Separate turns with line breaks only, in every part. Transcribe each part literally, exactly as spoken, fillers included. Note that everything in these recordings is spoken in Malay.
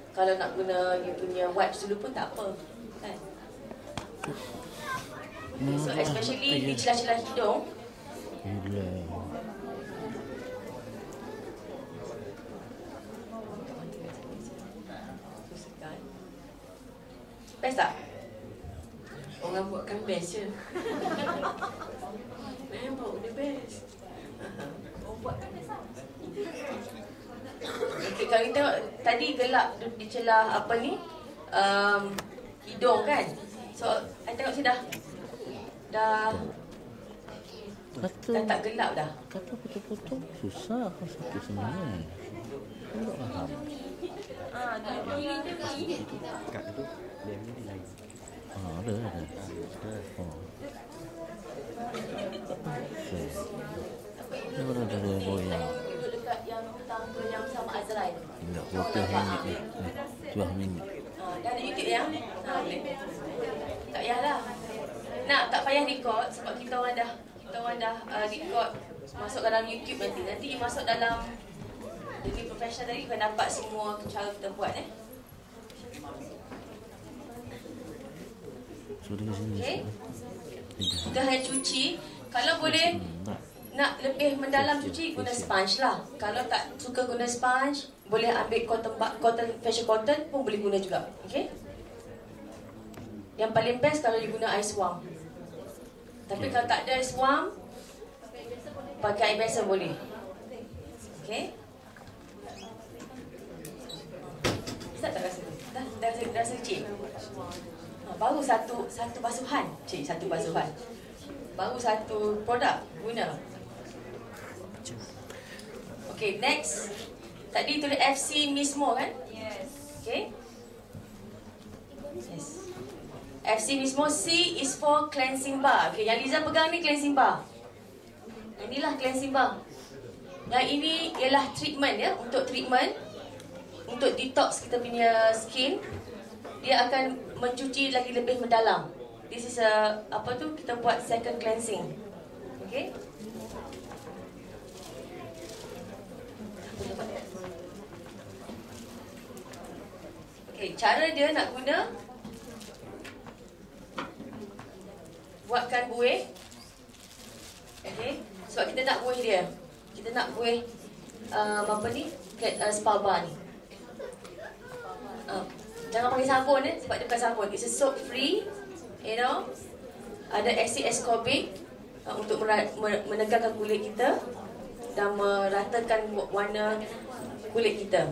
Kalau nak guna you punya wipes dulu pun tak apa, kan? Okay, so especially di celah-celah hidung. Best tak? Orang buatkan best je. Memang the best. Orang buatkan best tak? Okay, kalau kita tengok tadi gelap di celah apa ni, um, hidung kan. So, I tengok sini dah Dah
Kata,
dah tak gelap dah.
Kata betul-betul susah kan satu sebenarnya. Aku tak faham.
Ah, tapi
Kat tu lem ni lain.
Ah, ada ada. Oh. Okay. Ini baru dari goyang.
duduk dekat yang tangga yang sama Azrael.
Tidak, waktu minit ni. Dua minit.
Ah, dah ada YouTube yang? Ha, boleh. Tak payahlah. Nak, tak payah record sebab kita orang dah kita orang dah uh, record masuk dalam YouTube nanti. Nanti you masuk dalam lebih profesional tadi, you akan dapat semua cara kita buat eh.
So dengan sini.
Okay. Kita hanya cuci. Kalau boleh nak lebih mendalam cuci, guna sponge lah. Kalau tak suka guna sponge, boleh ambil cotton cotton facial cotton pun boleh guna juga. Okay. Yang paling best kalau you guna ice warm. Tapi kalau tak ada ice warm, pakai air biasa boleh. Okay. Bisa tak rasa tu? Dah, dah, dah, dah rasa cik? Ha, baru satu satu basuhan. Cik, satu basuhan. Baru satu produk guna. Okay, next. Tadi tulis F C mismo kan? Yes. Okay. Yes. F C mismo, C is for cleansing bar. Okay, yang Liza pegang ni cleansing bar. Inilah cleansing bar. Yang ini ialah treatment ya, untuk treatment, untuk detox kita punya skin. Dia akan mencuci lagi lebih mendalam. This is a, apa tu, kita buat second cleansing. Okay. Okay, cara dia nak guna, buatkan buih. Okay, sebab kita nak buih dia. Kita nak buih um, apa ni, uh, spa bar ni. Uh, jangan pakai sabun eh, sebab dia bukan sabun. It's a soap free, you know. Ada acid ascorbic uh, untuk menegangkan kulit kita dan meratakan warna kulit kita.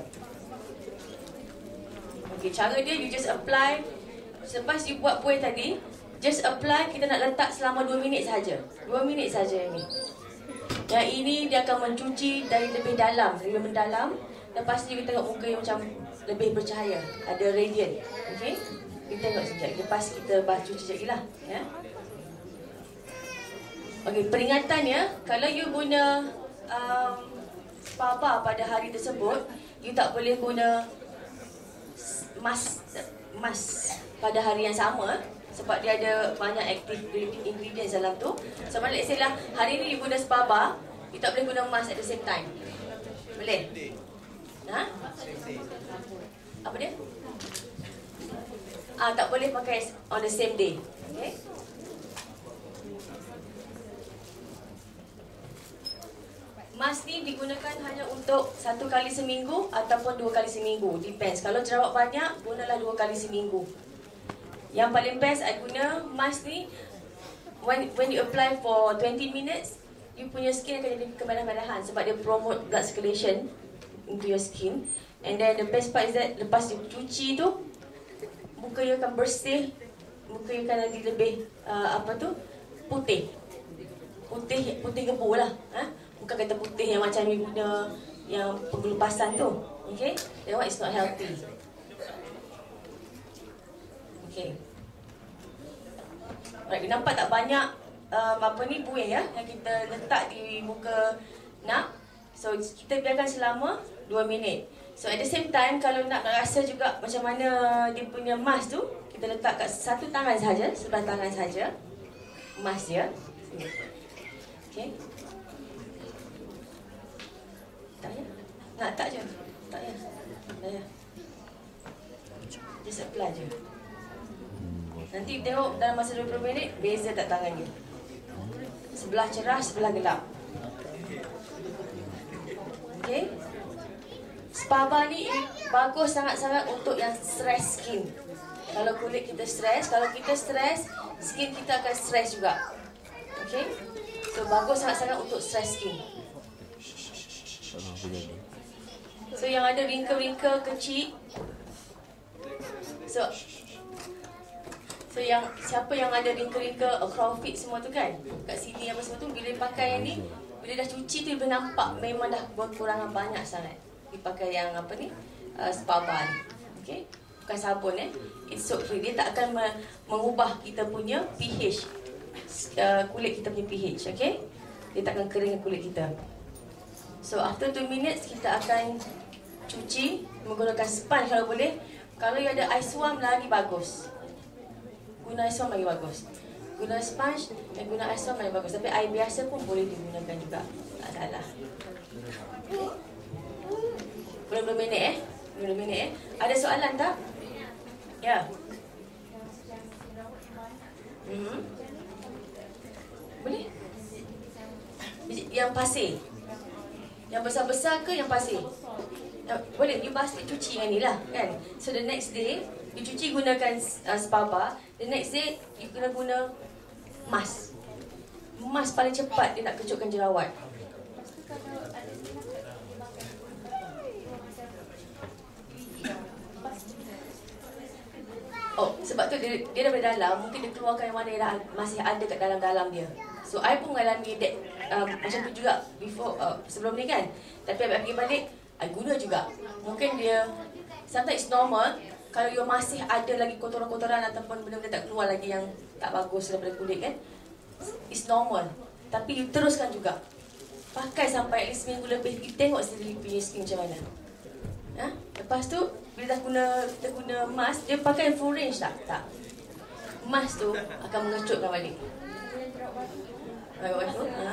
Okay, cara dia, you just apply. Selepas you buat buih tadi, just apply, kita nak letak selama dua minit saja. dua minit saja ini. Yang ini dia akan mencuci dari lebih dalam, lebih mendalam. Lepas ni kita tengok muka yang macam lebih bercahaya, ada radiant. Okey. Kita tengok sekejap. Lepas kita bah cuci sekejap lagi lah, ya. Okey, peringatannya, kalau you guna um, spa bar pada hari tersebut, you tak boleh guna mask mask pada hari yang sama. Sebab dia ada banyak active ingredients dalam tu. So, let's say lah, hari ni you guna spa bar, you tak boleh guna mask at the same time. Boleh? Ha? Apa dia? Ah, tak boleh pakai on the same day. Okay? Mask ni digunakan hanya untuk satu kali seminggu ataupun dua kali seminggu. Depends. Kalau jerawat banyak, gunalah dua kali seminggu. Yang paling best I guna mask ni, when when you apply for twenty minutes, you punya skin akan jadi kemerah-merahan sebab dia promote blood circulation into your skin. And then the best part is that lepas you cuci tu, muka you akan bersih, muka you akan lagi lebih uh, apa tu, putih. Putih putih gebu lah. Ha? Bukan kata putih yang macam you guna yang penggelupasan tu. Okay? That one is not healthy. Okay. Alright, nampak tak banyak um, apa ni buih ya yang kita letak di muka nak. So kita biarkan selama dua minit. So at the same time, kalau nak rasa juga macam mana dia punya mask tu, kita letak kat satu tangan saja, sebelah tangan saja mask dia. Okay. Tak payah. Nak tak je. Tak payah. Tak payah. Just apply je. Nanti tengok dalam masa dua puluh minit, beza tak tangan dia. Sebelah cerah, sebelah gelap. Okay. Spa bar ni bagus sangat-sangat untuk yang stress skin. Kalau kulit kita stress, kalau kita stress, skin kita akan stress juga. Okay. So bagus sangat-sangat untuk stress skin. So yang ada wrinkle-wrinkle kecil, So So yang siapa yang ada wrinkle-wrinkle, crown fit semua tu kan, kat sini apa semua tu, bila pakai yang ni, bila dah cuci tu boleh nampak memang dah berkurangan banyak sangat. Dipakai yang apa ni, uh, spa bar ni. Okay, bukan sabun eh, it's soap free. Dia tak akan me- mengubah kita punya pH, uh, kulit kita punya pH. Okay, dia tak akan keringkan kulit kita. So after two minutes kita akan cuci menggunakan sponge kalau boleh. Kalau yang ada ice warm lagi bagus, guna ice warm lagi bagus. Guna sponge dan guna ice warm lagi bagus. Tapi air biasa pun boleh digunakan juga, tak salah. Belum dua minit eh Belum dua minit eh Ada soalan tak? Ya. Hmm. Boleh? Yang pasir, yang besar-besar ke yang pasir? Boleh, you pasti cuci yang ni lah kan. So the next day you cuci gunakan uh, spa bar. The next day you kena guna mask. Mask paling cepat dia nak kecutkan jerawat. Oh, sebab tu dia, dia daripada dalam, mungkin dia keluarkan yang mana yang dah, masih ada kat dalam-dalam dia. So I pun mengalami that, um, macam tu juga before, uh, sebelum ni kan. Tapi I pergi balik, I guna juga. Mungkin dia, sometimes it's normal. Kalau you masih ada lagi kotoran-kotoran ataupun benda-benda tak keluar lagi yang tak bagus daripada kulit kan, it's normal. Tapi you teruskan juga. Pakai sampai at least seminggu lebih. You tengok sendiri punya skin macam mana. Ha? Lepas tu, bila dah guna, kita guna mask, dia pakai full range tak? Tak. Mask tu akan mengecutkan balik. Berapa tu? Ha?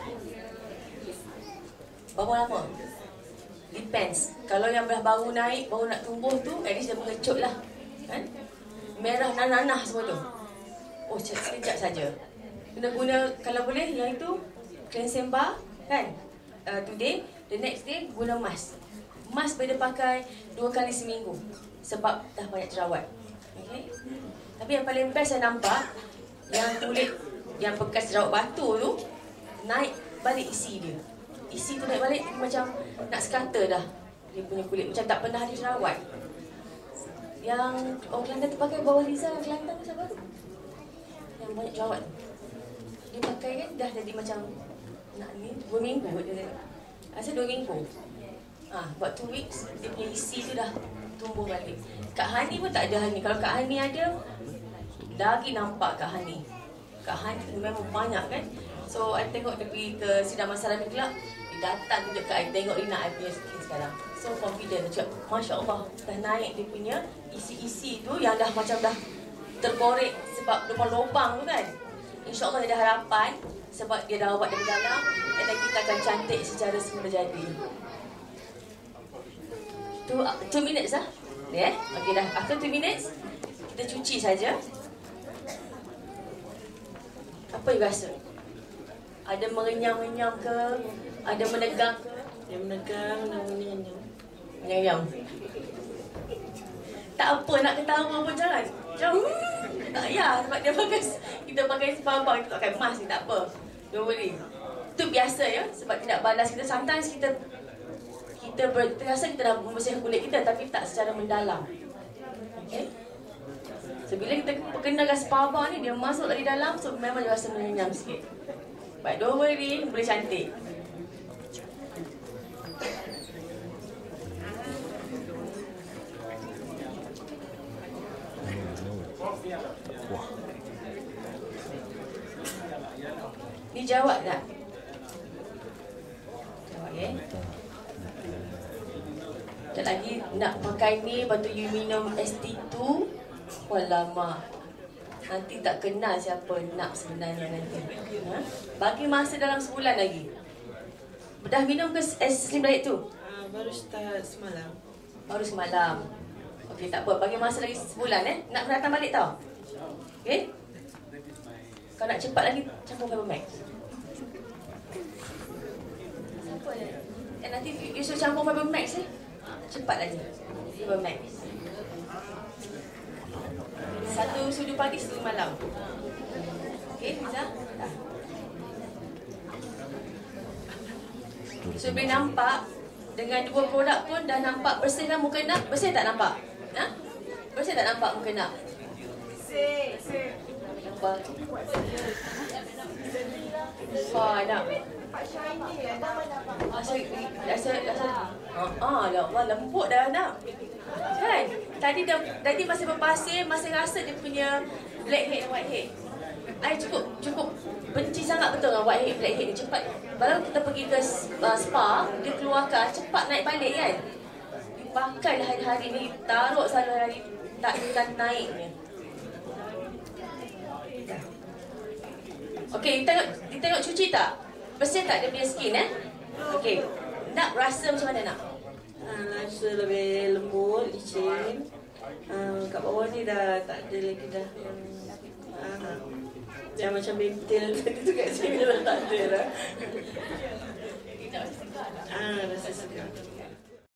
Berapa lama? Depends. Kalau yang dah baru naik, baru nak tumbuh tu, at least dia mengecut lah. Kan? Merah nanah-nanah semua tu. Oh, sekejap saja. Guna-guna, kalau boleh, yang itu, cleansing bar, kan? Uh, today, the next day, guna mask. Mask boleh pakai dua kali seminggu sebab dah banyak jerawat. Okay? Tapi yang paling best saya nampak, yang kulit yang bekas jerawat batu tu naik balik isi dia. Isi tu naik balik macam nak sekata dah. Dia punya kulit macam tak pernah ada jerawat. Yang orang Kelantan tu pakai bawah Liza Kelantan tu siapa tu? Yang banyak jerawat tu. Dia pakai kan dah jadi macam nak ni dua minggu dia. Rasa dua minggu. Ah, buat two weeks, dia punya isi tu dah tumbuh balik. Kak Hani pun tak ada Hani. Kalau Kak Hani ada, lagi nampak Kak Hani. Kak Hani memang banyak kan. So, I tengok dia pergi ke Sidang Masalah ni kelab, dia datang tunjuk kat I, tengok Rina I punya skin sekarang. So, confident. Dia cakap, Masya Allah, dah naik dia punya isi-isi tu yang dah macam dah terkorek sebab lubang-lubang tu kan. InsyaAllah dia ada harapan sebab dia dah rawat dari dalam dan kita akan cantik secara semula jadi. Two, uh, two minutes lah. Ya, yeah? Okey dah. After two minutes, kita cuci saja. Apa you rasa? Ada mengenyam-enyam ke? Ada menegang ke?
Yang menegang dan menyenyam.
Menyenyam. Tak apa, nak ketawa pun jangan. Jauh. Tak ya, sebab dia pakai, kita pakai spa bar, kita pakai mask ni, tak apa. Don't worry. Itu biasa ya, sebab tidak balas kita. Sometimes kita kita terasa kita dah membersihkan kulit kita tapi tak secara mendalam. Okay? So bila kita perkenalkan spa bar ni, dia masuk dari dalam, so memang dia rasa menyenyam sikit. But don't worry, boleh cantik.
Wah.
Ni jawab tak? Jawab ya. Sekejap lagi nak pakai ni, lepas tu you minum S T two. Walamak, nanti tak kenal siapa nak sebenarnya nanti. Ha? Bagi masa dalam sebulan lagi. Dah minum ke S Slim Diet tu?
Uh, baru start semalam.
Baru semalam. Okey, tak apa. Bagi masa lagi sebulan eh. Nak datang balik tau. Okey? Kalau nak cepat lagi, campur Fiber Max. Siapa ni? Eh, nanti you suruh campur Fiber Max eh. Cepat lagi. Fiber Max. Satu sudu pagi, satu malam. Okey, Fiza? Dah. So, boleh nampak dengan dua produk pun dah nampak bersih kan muka nak? Bersih tak nampak? Ha? Bersih tak nampak muka nak? Bersih, bersih. Nampak? Wah, nak. Rasa, rasa, rasa. Ah, lah, wah, lembut dah nak. Kan? Tadi dah, tadi masih berpasir, masih rasa dia punya blackhead dan whitehead. I cukup, cukup benci sangat betul dengan whitehead, blackhead ni. Cepat. Baru kita pergi ke uh, spa, dia keluarkan, cepat naik balik kan. Dipakai lah hari-hari ni, taruh selalu hari, tak akan naiknya. Okey, you tengok, you tengok cuci tak? Bersih tak dia punya skin eh? Okey. Nak rasa macam mana nak?
Ha, rasa lebih lembut, licin. Ha, kat bawah ni dah tak ada lagi dah yang ha, yang macam bentil tadi tu kat sini dah tak ada dah. Ha, rasa segar.